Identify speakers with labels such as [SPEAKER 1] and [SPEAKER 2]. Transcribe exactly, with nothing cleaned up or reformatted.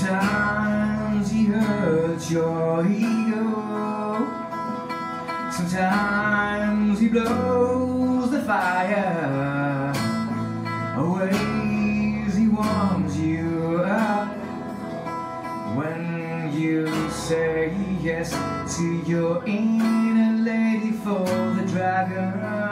[SPEAKER 1] Sometimes he hurts your ego. Sometimes he blows the fire ways he warms you up. When you say yes to your inner lady for the dragon,